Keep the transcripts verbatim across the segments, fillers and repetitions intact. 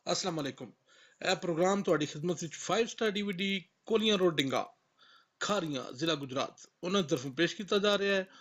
अस्सलाम वालेकुम। ਇਹ ਪ੍ਰੋਗਰਾਮ ਤੁਹਾਡੀ ਖidmat ਵਿੱਚ five star DVD Kolian road Dinga Kharian ਜ਼ਿਲ੍ਹਾ ਗੁਜਰਾਤ ਉਹਨਾਂ ਦੀ ਤਰਫੋਂ ਪੇਸ਼ ਕੀਤਾ ਜਾ ਰਿਹਾ ਹੈ।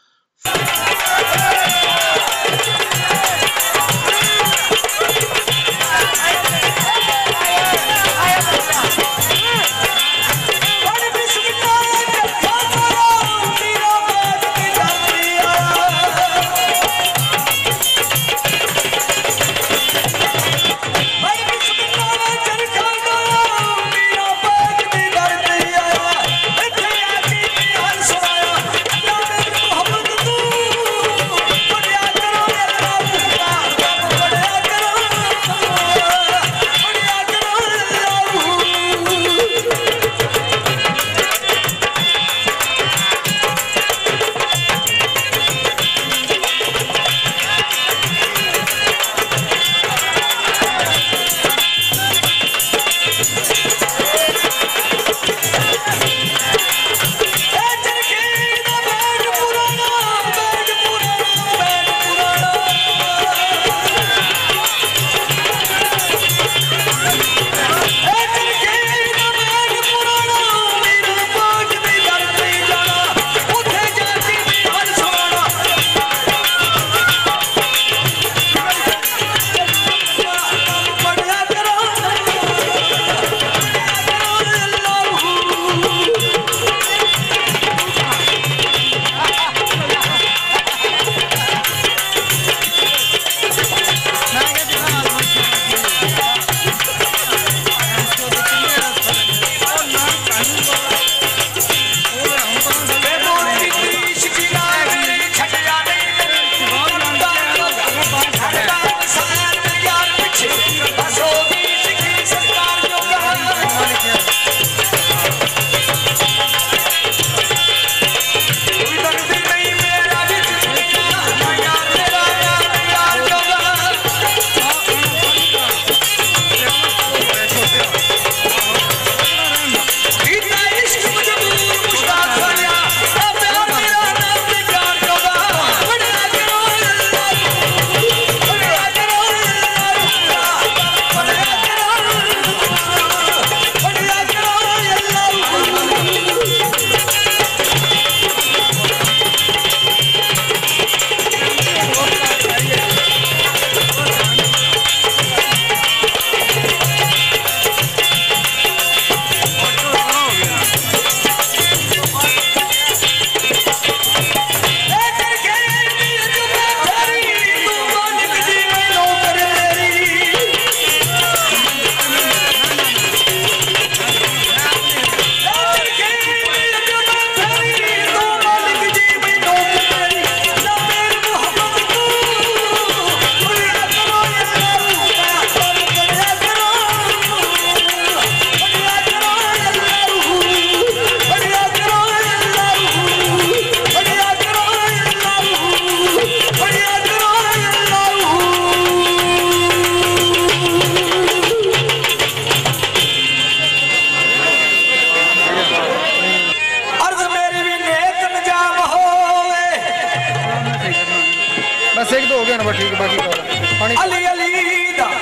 बस एक दो हो गया ना, ठीक है। बाकी पानी अली अली दा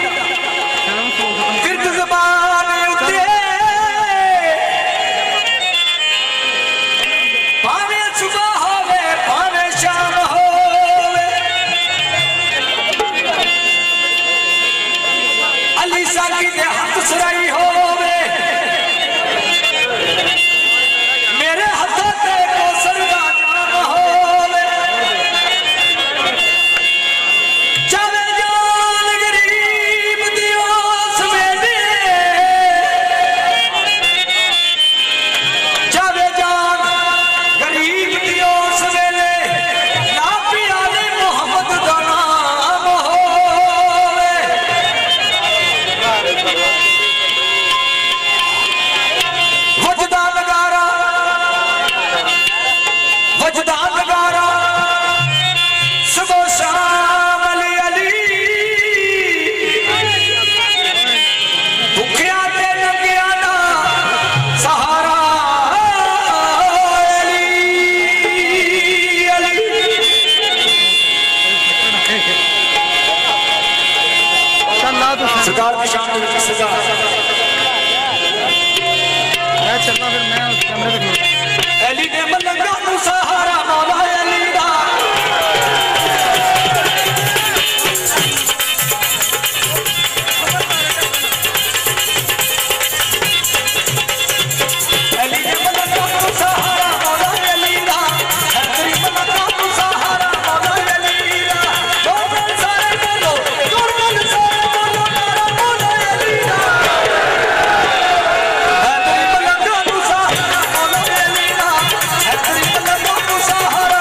गिरद ज़बान उते भावे सुबह होवे भावे शाम होवे अली साकी दे हाथ सराई होवे मेरे हाथों ते कोसर दा नाम होवे जावे जान गरीब दिवस वेले जावे जान गरीब दिवस वेले ना प्यारे मोहम्मद दा नाम होवे सरकार की शान में सरकार मैं चलना फिर मैं उस कैमरे पे खड़ा अली ने मलंगा नु सहारा मौला अली दा अली ने मलंगा नु सहारा मौला अली दा अली मलंगा नु सहारा मौला अली दा बोल सारे बोलो बोल सारे बोलो मेरा मौला अली दा अली मलंगा नु सहारा मौला अली दा अली मलंगा नु सहारा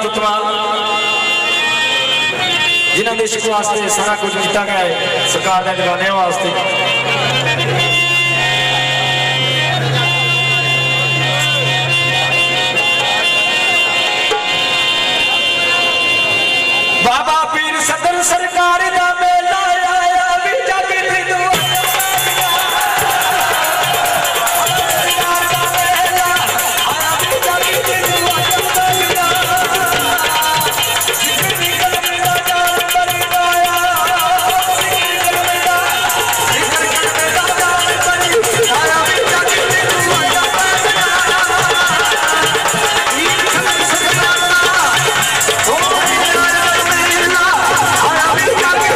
कुतवाल जिन्होंने इश्क वास्ते सारा कुछ किया गया है सरकार के दीवाने वास्ते। बाबा पीर सदर सरकार का मेला आया भी जग Yeah.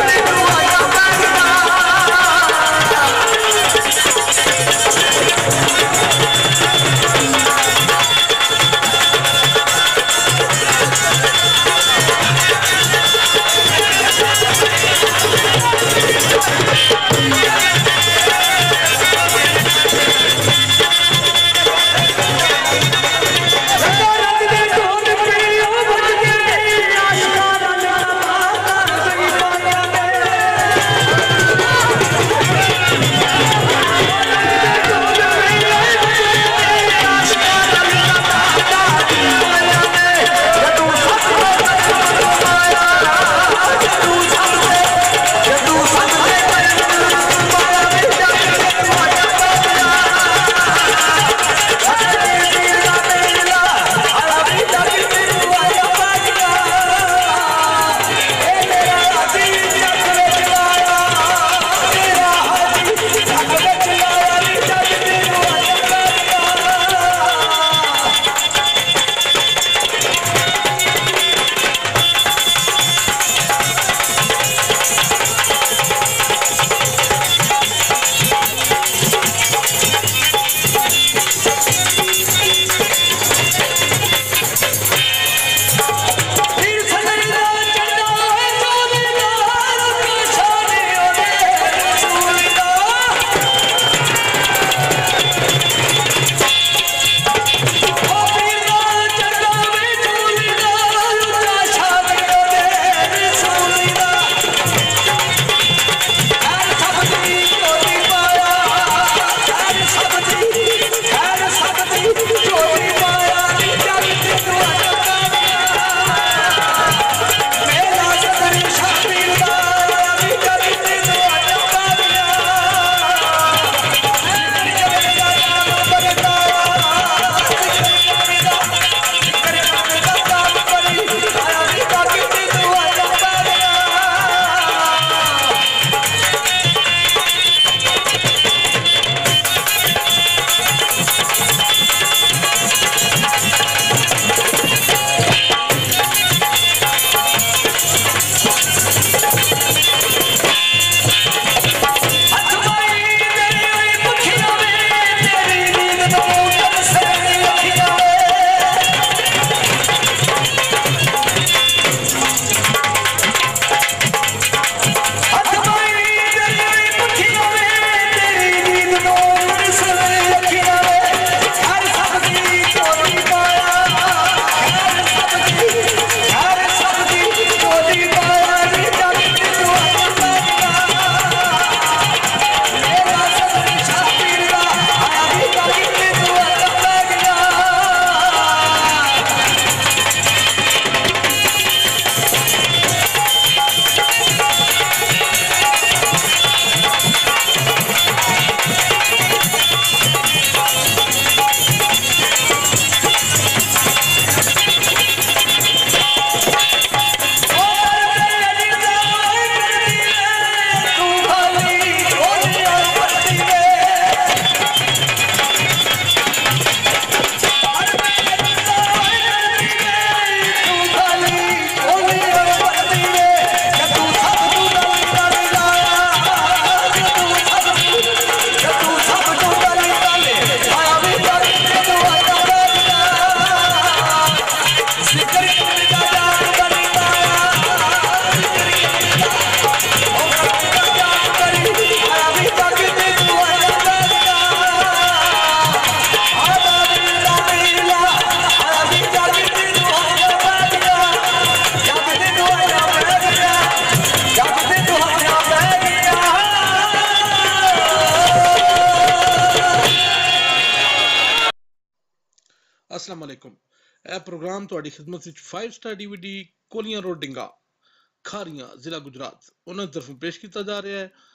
वालेकुम। ਇਹ ਪ੍ਰੋਗਰਾਮ ਤੁਹਾਡੀ ਖidmat ਵਿੱਚ five star DVD Kolian road Dinga Kharian ਜ਼ਿਲ੍ਹਾ ਗੁਜਰਾਤ ਉਹਨਾਂ ਦੀ ਤਰਫੋਂ ਪੇਸ਼ ਕੀਤਾ ਜਾ ਰਿਹਾ ਹੈ।